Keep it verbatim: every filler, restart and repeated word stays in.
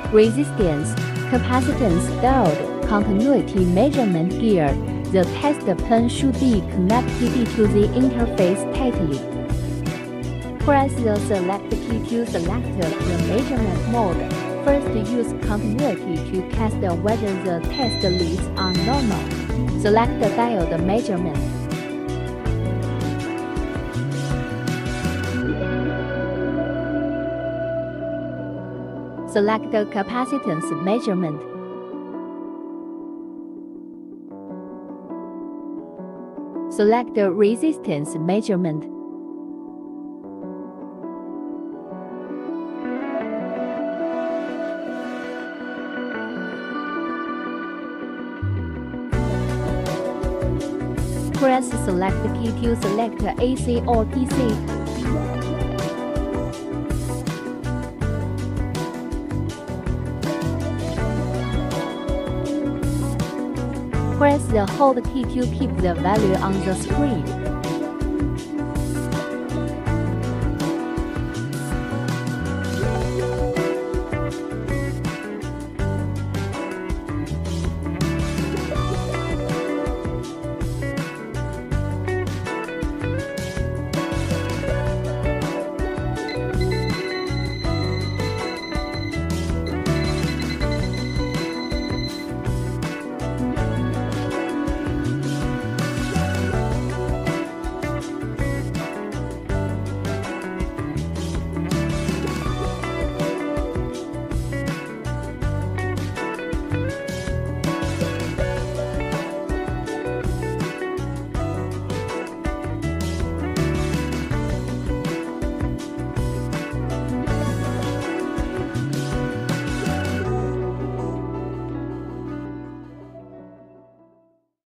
resistance, capacitance, diode, continuity measurement gear. The test pen should be connected to the interface tightly. Press the select key to select the measurement mode. First, use continuity to test whether the test leads are normal. Select the diode measurement. Select the capacitance measurement. Select the resistance measurement. Press select key to select A C or D C. Press the hold key to keep the value on the screen.